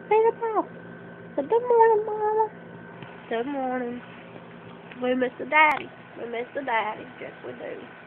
Feed them all. So good morning, Mama. Good morning. We miss the daddy. We miss the daddy. Yes, we do.